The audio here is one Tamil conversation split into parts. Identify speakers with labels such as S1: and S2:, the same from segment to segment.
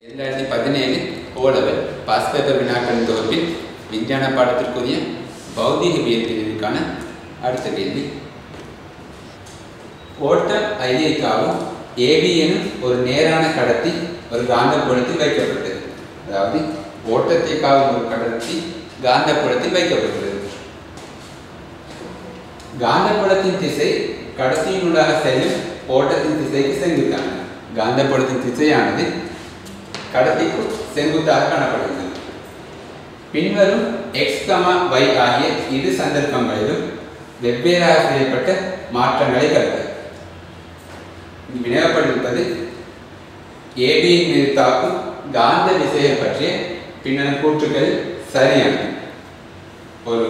S1: 2017 ஓலெவல் பாஸ் பேப்பர் வினாக்களின் தொகுப்பில் விஞ்ஞான பாடத்திற்குரிய பௌதிகவியல் பிரிவுக்கான அடுத்த கேள்வி. ஓட்டம் ஐக்காவும் ஏபி எனும் ஒரு நேரான கடத்தி ஒரு காந்தப்புலத்தில் வைக்கப்பட்டது. அதாவது ஓட்டத்தை காவும் ஒரு கடத்தி காந்தப்புலத்தில் வைக்கப்பட்டுள்ளது. காந்தப்புலத்தின் திசை கடத்தியினூடாக செல்லும் ஓட்டத்தின் திசைக்கு செங்குத்தான காந்தப்புலத்தின் திசையானது கடத்திக்கு செங்குத்தாக காணப்படுகிறது. பின்வரும் x, y ஆகிய இரு சந்தர்ப்பங்களிலும் வெவ்வேறாக செய்யப்பட்ட மாற்றங்களை கற்க. வினவப்பட்டிருப்பது ஏபியின் மீது தாக்கும் காந்த விசையை பற்றிய பின்னர் கூற்றுகள் சரியானது. ஒரு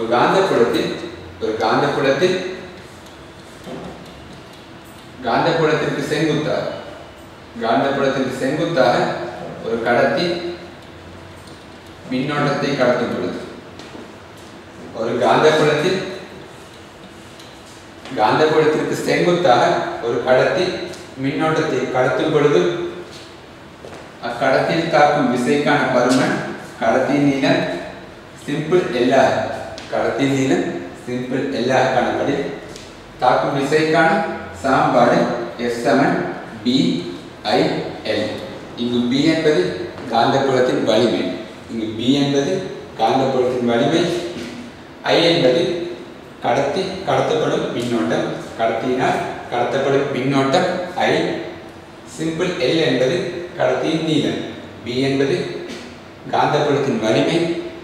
S1: காந்தப்புலத்திற்கு செங்குத்தாக ஒரு கடத்தி மின்னோட்டத்தை கடத்தும் பொழுது, ஒரு காந்தப்புலத்திற்கு செங்குத்தாக ஒரு கடத்தி மின்னோட்டத்தை கடத்தும் பொழுது அக்கடத்தியில் தாக்கும் விசைக்கான பருமன் கடத்தியின் நீளம் சிம்பிள் எல்லாக காணப்படி தாக்கும் விசைக்கான சமன்பாடு F(B)I(L). இங்கு B என்பது காந்தப்புலத்தின் வலிமை, I என்பது கடத்தப்படும் மின்னோட்டம், கடத்தியினால் கடத்தப்படும் மின்னோட்டம் I. சிம்பிள் L என்பது கடத்தியின் நீளம், B என்பது காந்தப்புலத்தின் வலிமை,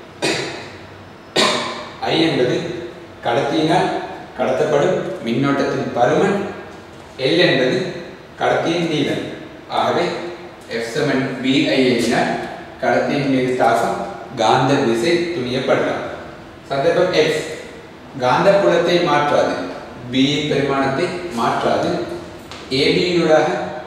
S1: I என்பது கடத்தியினால் கடத்தப்படும் மின்னோட்டத்தின் பருமன், L என்பது கடத்தியின் நீளம். ஆகவே F(B)I(L)னால் கடத்தியின் மீது தாக்கும் காந்த விசை துணியப்படலாம். சந்தர்ப்பம் X காந்தப்புலத்தை மாற்றாது, B பெருமானத்தை மாற்றாது. ஏபியினூடாக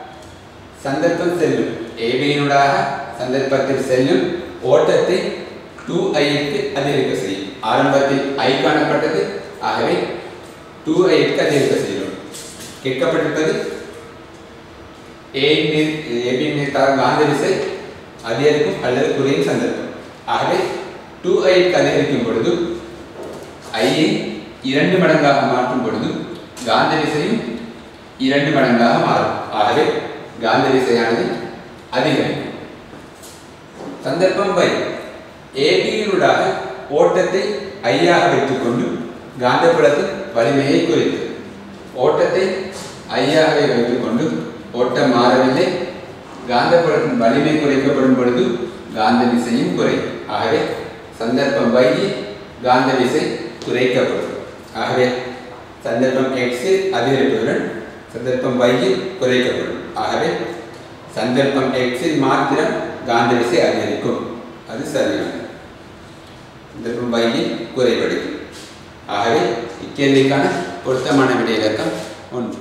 S1: சந்தர்ப்பத்தில் செல்லும் ஓட்டத்தை 2I-க்கு அதிகரிக்க செய்யும். ஆரம்பத்தில் I காணப்பட்டது, ஆகவே 2I-க்கு அதிகரிக்க செய்யும். கேட்கப்பட்டிருப்பது ஏபியின் மீது காந்த விசை அதிகரிக்கும் அல்லது குறையும் சந்தர்ப்பம். ஆகவே 2I-க்கு அதிகரிக்கும் பொழுது I-ஐ 2 மடங்காக மாற்றும் பொழுது காந்த விசையும் 2 மடங்காக மாறும். ஆகவே காந்த விசையானது அதிகரிக்கும். சந்தர்ப்பம் Y ஏபியினூடாக ஓட்டத்தை I-ஆக வைத்துக்கொண்டு காந்தப்புலத்தின் வலிமையை குறைத்து, ஓட்டத்தை I-ஆகவே வைத்துக்கொண்டு ஓட்டம் மாறவில்லை, காந்தப்புலத்தின் வலிமை குறைக்கப்படும் பொழுது காந்த விசையும் குறையும். ஆகவே சந்தர்ப்பம் Y காந்த விசை குறைக்கப்படும். ஆகவே சந்தர்ப்பம் X அதிகரிப்பதுடன் சந்தர்ப்பம் Y குறைக்கப்படும். ஆகவே சந்தர்ப்பம் X மாத்திரம் காந்த விசை அதிகரிக்கும், அது சரியானது. சந்தர்ப்பம் Y குறைபடுகிறது. ஆகவே இக்கேள்விக்கான பொருத்தமான விடை இலக்கம் 1.